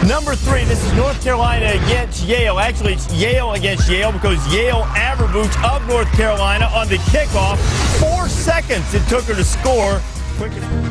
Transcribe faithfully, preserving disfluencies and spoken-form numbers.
Number three, this is North Carolina against Yale. Actually, it's Yale against Yale because Yale averaged of North Carolina on the kickoff. Four seconds it took her to score. Quickest